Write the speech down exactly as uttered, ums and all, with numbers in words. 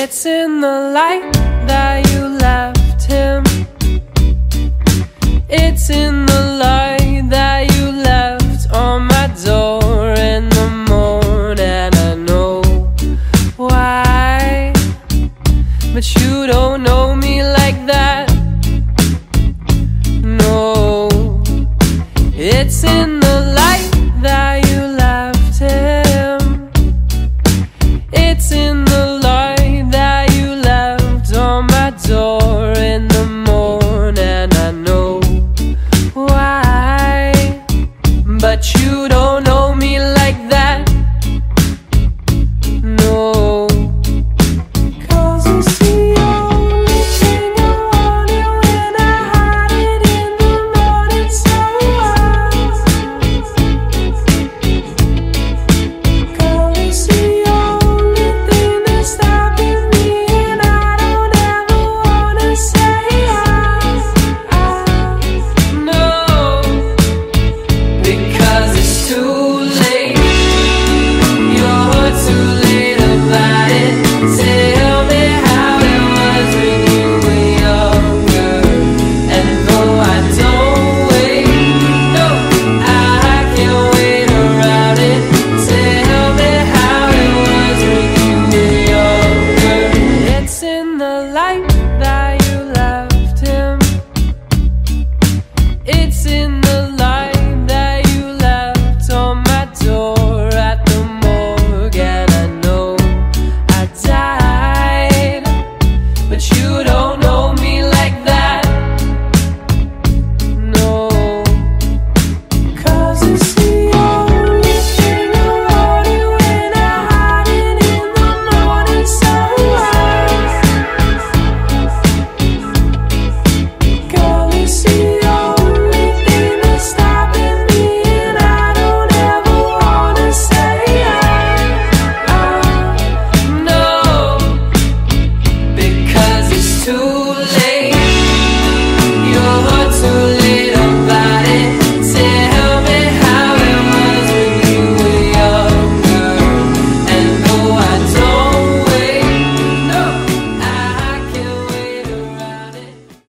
It's in the light that you left him. It's in the light that you left on my door in the morning. I know why, but you don't know me like that. No, it's in